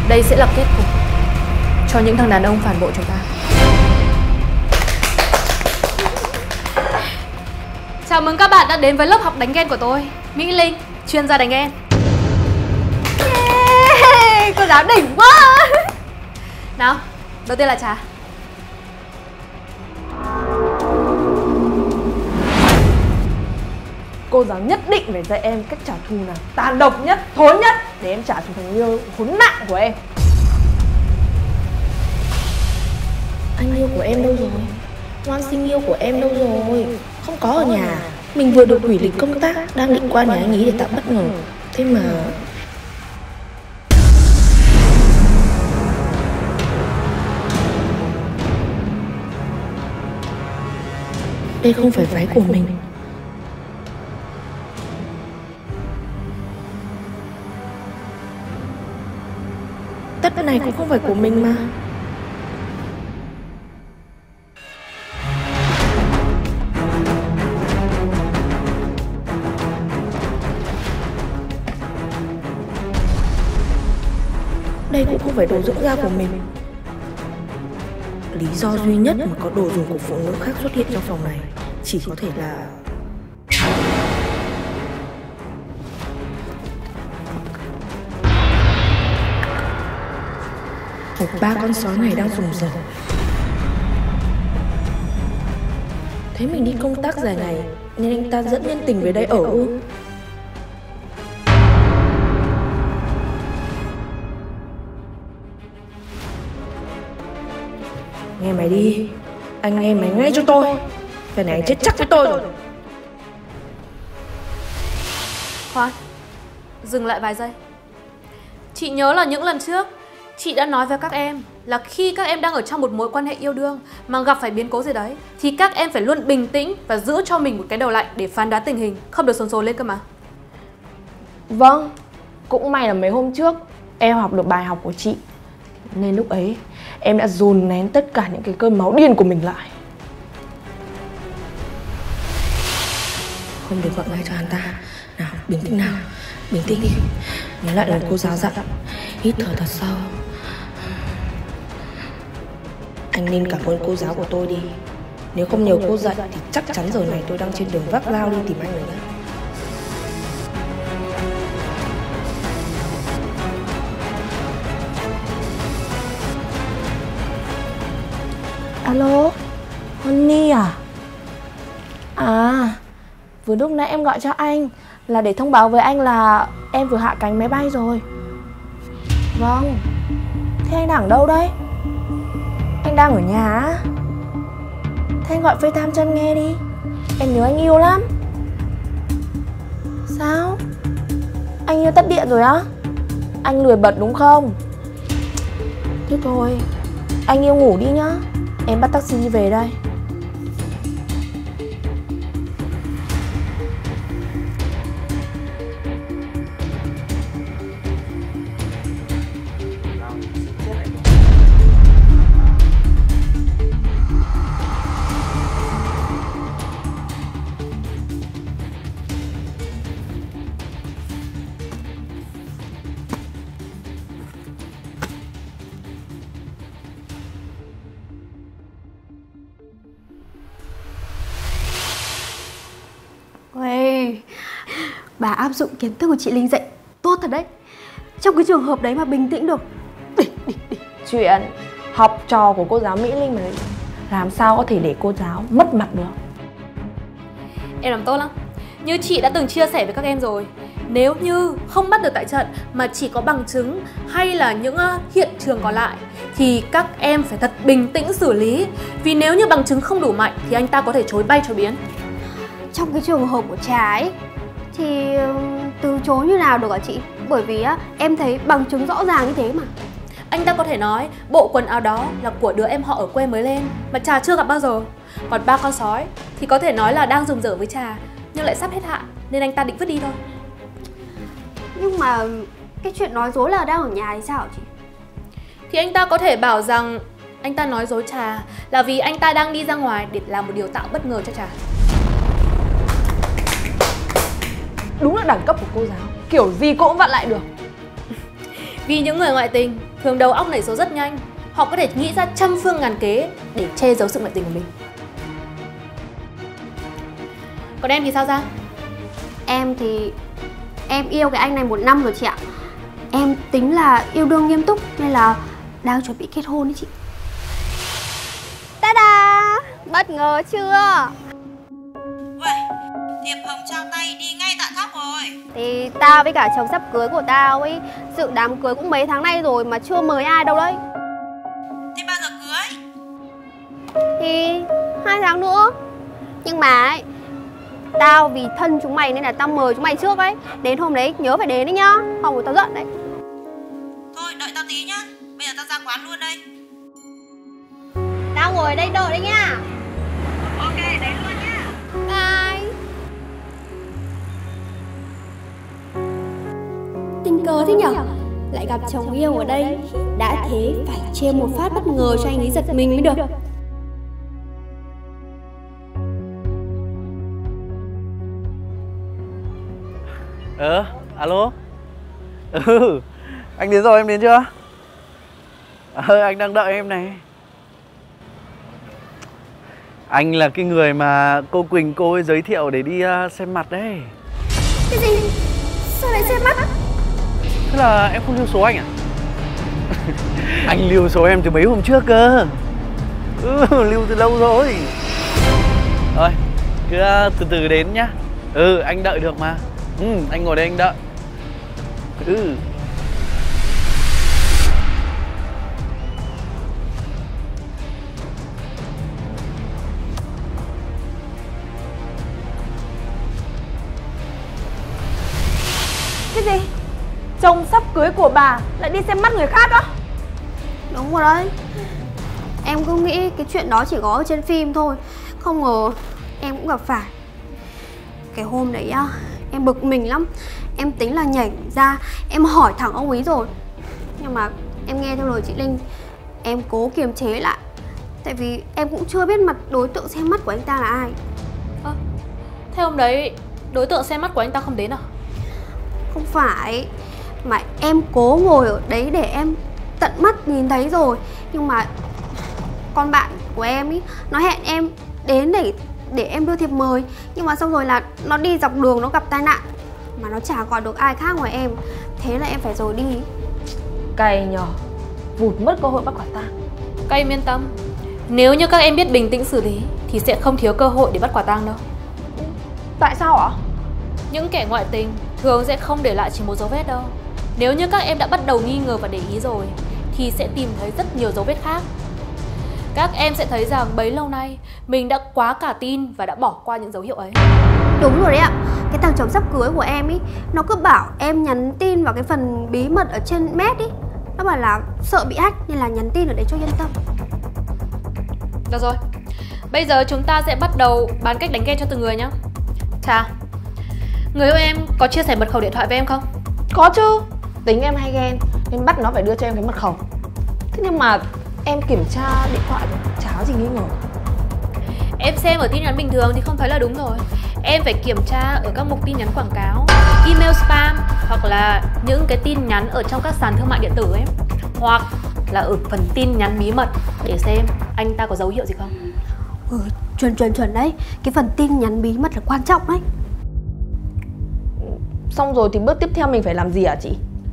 Đây sẽ là kết cục cho những thằng đàn ông phản bội chúng ta. Chào mừng các bạn đã đến với lớp học đánh ghen của tôi, Mỹ Linh, chuyên gia đánh ghen. Yeah, cô giáo đỉnh quá. Nào, đầu tiên là Trà. Cô giáo nhất định phải dạy em cách trả thù nào tàn độc nhất, thốn nhất để em trả thù thằng yêu khốn nạn của em. Anh yêu của em đâu rồi? Ngoan sinh yêu của em đâu rồi? Không có ở nhà. Mình vừa được hủy lịch công tác, đang định qua nhà anh ấy để tạo bất ngờ. Thế mà... đây không phải váy của mình. Tất này cũng không phải của mình mà. Đây cũng không phải đồ dưỡng da của mình. Lý do duy nhất mà có đồ dùng của phụ nữ khác xuất hiện trong phòng này chỉ có thể là... hộp ba con sói này đang rùng rợn. Thế mình đi công tác dài ngày nên anh ta dẫn nhân tình về đây ở ư? Nghe mày đi, anh nghe mày ngay cho tôi. Cái này anh chết chắc với tôi rồi. Khoan, dừng lại vài giây. Chị nhớ là những lần trước chị đã nói với các em là khi các em đang ở trong một mối quan hệ yêu đương mà gặp phải biến cố gì đấy thì các em phải luôn bình tĩnh và giữ cho mình một cái đầu lạnh để phán đoán tình hình, không được sồn sồn lên cơ mà. Vâng, cũng may là mấy hôm trước em học được bài học của chị, nên lúc ấy em đã dồn nén tất cả những cái cơn máu điên của mình lại. Không được gọi ngay cho hắn ta. Nào, bình tĩnh nào, bình tĩnh đi. Nhớ lại lời cô giáo dặn, hít thở thật sâu. Anh nên cảm ơn cô giáo của tôi đi. Nếu không nhờ cô dạy thì chắc chắn giờ này tôi đang trên đường vác dao đi tìm anh rồi đấy. Alo, Honey à? À, vừa lúc nãy em gọi cho anh là để thông báo với anh là em vừa hạ cánh máy bay rồi. Vâng. Thế anh đang ở đâu đấy? Anh đang ở nhà á? Thế anh gọi FaceTime cho em nghe đi. Em nhớ anh yêu lắm. Sao? Anh yêu tắt điện rồi á? Anh lười bật đúng không? Thế thôi, anh yêu ngủ đi nhá. Em bắt taxi về đây. Ôi, bà áp dụng kiến thức của chị Linh dạy tốt thật đấy. Trong cái trường hợp đấy mà bình tĩnh được. Chuyện học trò của cô giáo Mỹ Linh mà làm sao có thể để cô giáo mất mặt được. Em làm tốt lắm. Như chị đã từng chia sẻ với các em rồi, nếu như không bắt được tại trận mà chỉ có bằng chứng hay là những hiện trường còn lại thì các em phải thật bình tĩnh xử lý. Vì nếu như bằng chứng không đủ mạnh thì anh ta có thể chối bay chối biến. Trong cái trường hợp của Trà ấy thì từ chối như nào được hả chị? Bởi vì em thấy bằng chứng rõ ràng như thế mà. Anh ta có thể nói bộ quần áo đó là của đứa em họ ở quê mới lên mà Trà chưa gặp bao giờ. Còn ba con sói thì có thể nói là đang rùng rở với Trà nhưng lại sắp hết hạn nên anh ta định vứt đi thôi. Nhưng mà cái chuyện nói dối là đang ở nhà thì sao hả chị? Thì anh ta có thể bảo rằng anh ta nói dối Trà là vì anh ta đang đi ra ngoài để làm một điều tạo bất ngờ cho Trà. Đúng là đẳng cấp của cô giáo, kiểu gì cô cũng vặn lại được. Vì những người ngoại tình thường đầu óc nảy số rất nhanh. Họ có thể nghĩ ra trăm phương ngàn kế để che giấu sự ngoại tình của mình. Còn em thì sao Giang? Em thì em yêu cái anh này 1 năm rồi chị ạ. Em tính là yêu đương nghiêm túc nên là đang chuẩn bị kết hôn đấy chị. Ta-da! Bất ngờ chưa? Vậy, thiệp hồng trao tay đi ngay tạ tháp rồi. Thì tao với cả chồng sắp cưới của tao ấy, dự đám cưới cũng mấy tháng nay rồi mà chưa mời ai đâu đấy. Thế bao giờ cưới? Thì 2 tháng nữa. Nhưng mà ấy, tao vì thân chúng mày nên là tao mời chúng mày trước ấy. Đến hôm đấy nhớ phải đến đấy nhá, không thì tao giận đấy. Thôi đợi tao tí nhá, bây giờ tao ra quán luôn đây. Tao ngồi ở đây đợi đấy nha. Ok, đấy luôn nhá. Bye. Tình cờ thế nhở? Lại gặp chồng yêu ở đây. Đã thế phải trêu một phát bất ngờ cho anh ấy giật mình mới được. Alo. Anh đến rồi, em đến chưa? Anh đang đợi em này. Anh là cái người mà cô Quỳnh cô ấy giới thiệu để đi xem mặt đấy. Cái gì? Sao lại xem mắt? Thế là em không lưu số anh à? Anh lưu số em từ mấy hôm trước cơ. Lưu từ lâu rồi. Thôi, cứ từ từ đến nhá. Anh đợi được mà. Anh ngồi đây anh đợi. Cái gì? Chồng sắp cưới của bà lại đi xem mắt người khác á? Đúng rồi đấy. Em cứ nghĩ cái chuyện đó chỉ có ở trên phim thôi. Không ngờ em cũng gặp phải. Cái hôm đấy á, em bực mình lắm. Em tính là nhảy ra, em hỏi thẳng ông ấy rồi. Nhưng mà em nghe theo lời chị Linh, em cố kiềm chế lại. Tại vì em cũng chưa biết mặt đối tượng xem mắt của anh ta là ai. Thế hôm đấy đối tượng xem mắt của anh ta không đến à? Không phải, mà em cố ngồi ở đấy để em tận mắt nhìn thấy rồi. Nhưng mà con bạn của em ý, nó hẹn em đến để em đưa thiệp mời. Nhưng mà xong rồi là nó đi dọc đường nó gặp tai nạn, mà nó chả gọi được ai khác ngoài em. Thế là em phải rồi đi. Cay nhờ, vụt mất cơ hội bắt quả tang. Các em yên tâm, nếu như các em biết bình tĩnh xử lý thì sẽ không thiếu cơ hội để bắt quả tang đâu. Tại sao ạ? Những kẻ ngoại tình thường sẽ không để lại chỉ một dấu vết đâu. Nếu như các em đã bắt đầu nghi ngờ và để ý rồi thì sẽ tìm thấy rất nhiều dấu vết khác. Các em sẽ thấy rằng bấy lâu nay mình đã quá cả tin và đã bỏ qua những dấu hiệu ấy. Đúng rồi đấy ạ. Cái thằng chồng sắp cưới của em ý, nó cứ bảo em nhắn tin vào cái phần bí mật ở trên Met ý. Nó bảo là sợ bị hack nên là nhắn tin ở đấy cho yên tâm. Được rồi, bây giờ chúng ta sẽ bắt đầu bán cách đánh ghen cho từng người nhé. Chà, người yêu em có chia sẻ mật khẩu điện thoại với em không? Có chứ. Tính em hay ghen nên bắt nó phải đưa cho em cái mật khẩu. Thế nhưng mà em kiểm tra điện thoại chả có gì nghi ngờ. Em xem ở tin nhắn bình thường thì không thấy là đúng rồi. Em phải kiểm tra ở các mục tin nhắn quảng cáo, email spam, hoặc là những cái tin nhắn ở trong các sàn thương mại điện tử ấy, hoặc là ở phần tin nhắn bí mật để xem anh ta có dấu hiệu gì không. Chuẩn đấy. Cái phần tin nhắn bí mật là quan trọng đấy. Xong rồi thì bước tiếp theo mình phải làm gì hả chị?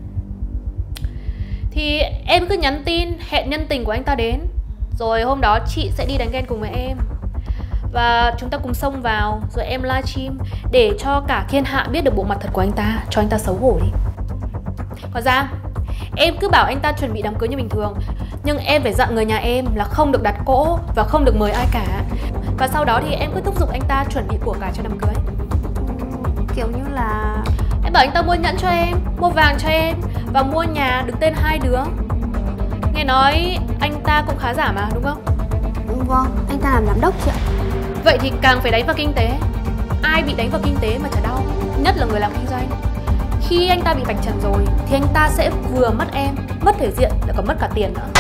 Thì em cứ nhắn tin hẹn nhân tình của anh ta đến. Rồi hôm đó chị sẽ đi đánh ghen cùng với em. Và chúng ta cùng xông vào. Rồi em livestream để cho cả thiên hạ biết được bộ mặt thật của anh ta, cho anh ta xấu hổ đi. Còn Giang, em cứ bảo anh ta chuẩn bị đám cưới như bình thường, nhưng em phải dặn người nhà em là không được đặt cỗ và không được mời ai cả. Và sau đó thì em cứ thúc giục anh ta chuẩn bị của cải cho đám cưới. Kiểu như là em bảo anh ta mua nhẫn cho em, mua vàng cho em và mua nhà đứng tên 2 đứa. Nghe nói anh ta cũng khá giả mà, đúng không? Vâng, anh ta làm giám đốc chị ạ. Vậy thì càng phải đánh vào kinh tế. Ai bị đánh vào kinh tế mà chả đau, nhất là người làm kinh doanh. Khi anh ta bị vạch trần rồi thì anh ta sẽ vừa mất em, mất thể diện, lại còn mất cả tiền nữa.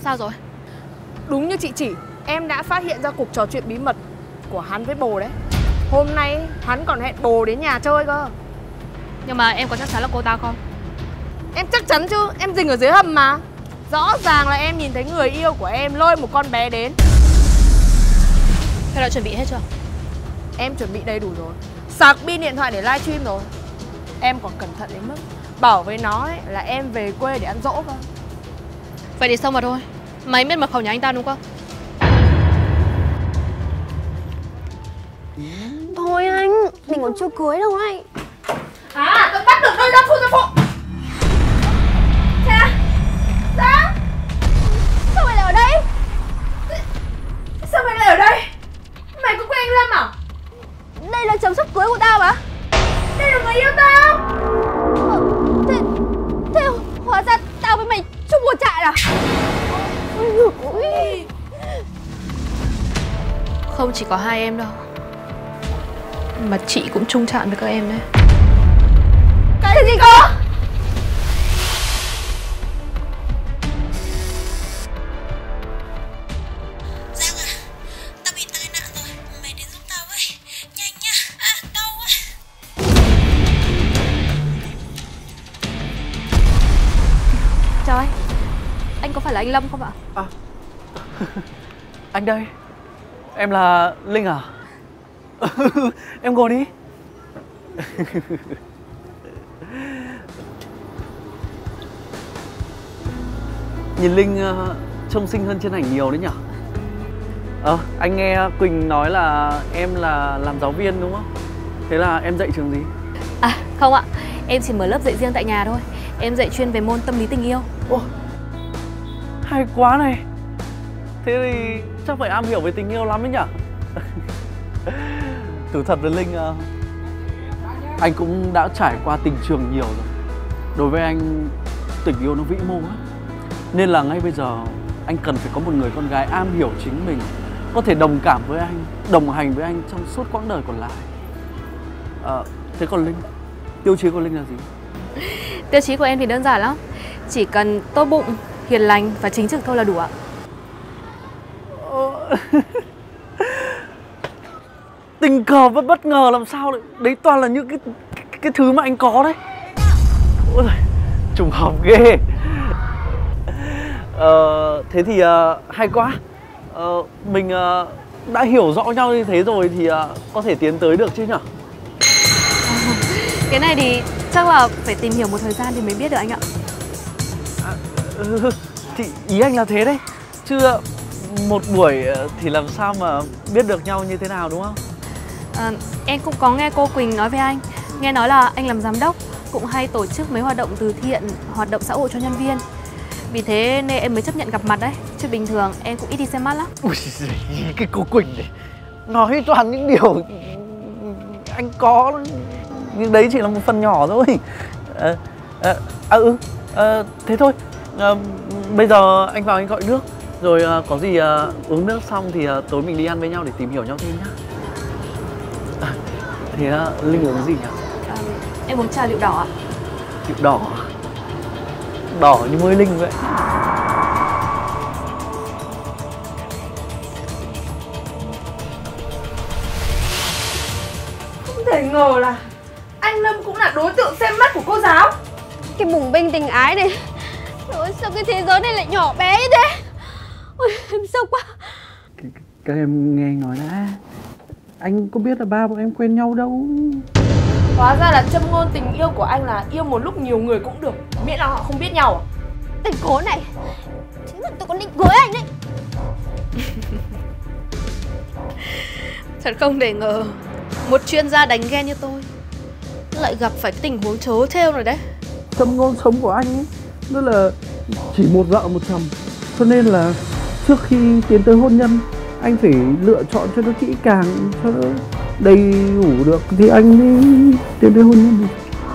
Sao rồi? Đúng như chị chỉ, em đã phát hiện ra cuộc trò chuyện bí mật của hắn với bồ đấy. Hôm nay hắn còn hẹn bồ đến nhà chơi cơ. Nhưng mà em có chắc chắn là cô ta không? Em chắc chắn chứ, em rình ở dưới hầm mà. Rõ ràng là em nhìn thấy người yêu của em lôi một con bé đến. Thế đã chuẩn bị hết chưa? Em chuẩn bị đầy đủ rồi. Sạc pin điện thoại để livestream rồi. Em còn cẩn thận đến mức bảo với nó ấy, là em về quê để ăn dỗ cơ. Vậy thì xong mà thôi. Mày biết mật khẩu nhà anh ta đúng không? Thôi anh, mình còn chưa cưới đâu anh. À, tôi bắt được đôi gia phụ. Dạ. Sao mày lại ở đây? Sao mày lại ở đây? Mày có quen anh Lâm à? Đây là chồng sắp cưới của tao mà. Đây là người yêu tao. Thế hóa ra tao với mày chung một trại à? Không chỉ có hai em đâu, mà chị cũng chung chạm với các em đấy. Cái gì cơ? Giang à, tao bị tai nạn rồi, mày đến giúp tao với. Nhanh nhá, đau quá. Chào anh có phải là anh Lâm không ạ? Anh đây. Em là Linh à? Em ngồi đi. Nhìn Linh trông xinh hơn trên ảnh nhiều đấy nhỉ? Anh nghe Quỳnh nói là em là làm giáo viên đúng không? Thế là em dạy trường gì? À không ạ, em chỉ mở lớp dạy riêng tại nhà thôi. Em dạy chuyên về môn tâm lý tình yêu. Ồ, hay quá này. Thế thì chắc phải am hiểu về tình yêu lắm đấy nhỉ? Thú thật với Linh, anh cũng đã trải qua tình trường nhiều rồi. Đối với anh, tình yêu nó vĩ mô lắm. Nên là ngay bây giờ anh cần phải có một người con gái am hiểu chính mình, có thể đồng cảm với anh, đồng hành với anh trong suốt quãng đời còn lại. Thế còn Linh, tiêu chí của Linh là gì? Tiêu chí của em thì đơn giản lắm. Chỉ cần tốt bụng, hiền lành và chính trực thôi là đủ ạ. Tình cờ và bất ngờ làm sao đấy? Đấy toàn là những cái thứ mà anh có đấy. Ôi giời, trùng hợp ghê. Thế thì hay quá. Mình đã hiểu rõ nhau như thế rồi thì có thể tiến tới được chứ nhỉ? Cái này thì chắc là phải tìm hiểu một thời gian thì mới biết được anh ạ. Thì ý anh là thế đấy. Chứ một buổi thì làm sao mà biết được nhau như thế nào đúng không? Em cũng có nghe cô Quỳnh nói với anh. Nghe nói là anh làm giám đốc, cũng hay tổ chức mấy hoạt động từ thiện, hoạt động xã hội cho nhân viên. Vì thế nên em mới chấp nhận gặp mặt đấy. Chứ bình thường em cũng ít đi xem mắt lắm. Ui giời, cái cô Quỳnh này nói toàn những điều anh có, nhưng đấy chỉ là một phần nhỏ thôi. Thế thôi. Bây giờ anh vào anh gọi nước. Rồi có gì uống nước xong thì tối mình đi ăn với nhau để tìm hiểu nhau thêm nhá. Thế Linh uống gì nhỉ? Em uống trà liệu đỏ ạ. Liệu đỏ? Đỏ như môi Linh vậy. Không thể ngờ là anh Lâm cũng là đối tượng xem mắt của cô giáo. Cái bùng binh tình ái này. Trời ơi, sao cái thế giới này lại nhỏ bé như thế? Ôi, em sốc quá. Các em nghe anh nói đã. Anh có biết là ba bọn em quen nhau đâu. Hóa ra là châm ngôn tình yêu của anh là yêu một lúc nhiều người cũng được, miễn là họ không biết nhau à? Tình cố này, chính là tôi còn định cưới anh đấy. Thật không thể ngờ một chuyên gia đánh ghen như tôi lại gặp phải tình huống trớ trêu rồi đấy. Châm ngôn sống của anh ấy, đó là chỉ một vợ một chồng. Cho nên là trước khi tiến tới hôn nhân, anh phải lựa chọn cho nó kỹ càng, cho nó đầy đủ được thì anh mới tiến tới hôn nhân.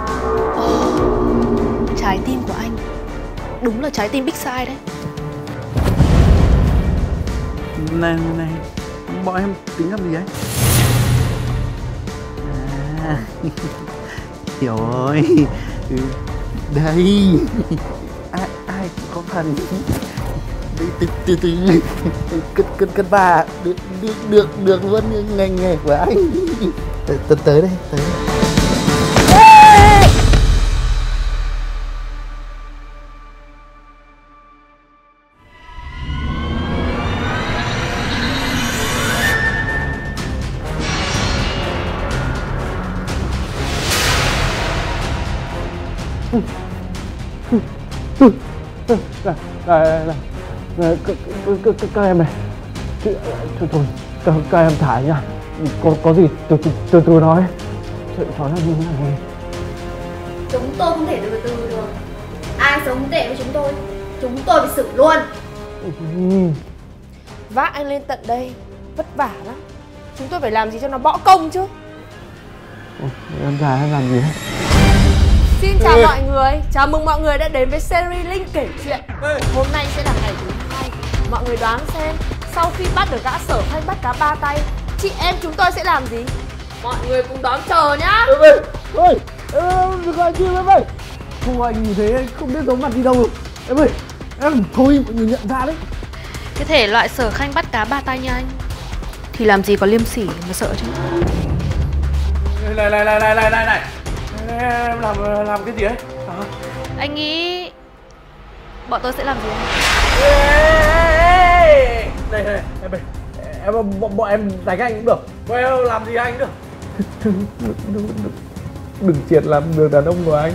Trái tim của anh đúng là trái tim big size đấy. Này, bọn em tính làm gì đấy? Hiểu rồi. Đây. Ai cũng có phần. Cất bà được luôn nghề của anh. Tới đây. Các em này, thôi các em thả nha, có gì từ từ nói. Cháu làm như thế này. Chúng tôi không thể từ từ được. Ai sống tệ với chúng tôi bị xử luôn. Vác anh lên tận đây vất vả lắm. Chúng tôi phải làm gì cho nó bỏ công chứ. Em gái em làm gì đấy? Xin chào mọi người, chào mừng mọi người đã đến với series Linh kể chuyện. Hôm nay sẽ là ngày thứ 2. Mọi người đoán xem, sau khi bắt được gã Sở Khanh bắt cá ba tay, chị em chúng tôi sẽ làm gì? Mọi người cùng đón chờ nhá. Ơi, đừng gọi chi em ơi. Không anh nhìn thấy anh không biết giấu mặt đi đâu rồi. Em ơi, em thôi mọi người nhận ra đấy. Cái thể loại Sở Khanh bắt cá ba tay như anh thì làm gì có liêm sỉ mà sợ chứ. Này. Em làm cái gì đấy? Anh nghĩ bọn tôi sẽ làm gì anh? Này, bọn em đánh anh cũng được. Bọn em làm gì anh cũng được. Đừng triệt làm được đàn ông của anh.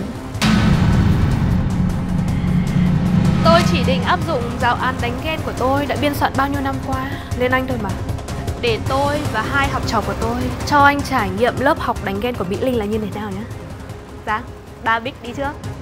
Tôi chỉ định áp dụng giáo án đánh ghen của tôi đã biên soạn bao nhiêu năm qua lên anh thôi mà. Để tôi và hai học trò của tôi cho anh trải nghiệm lớp học đánh ghen của Mỹ Linh là như thế nào nhé. Dạ, ba Bích đi trước.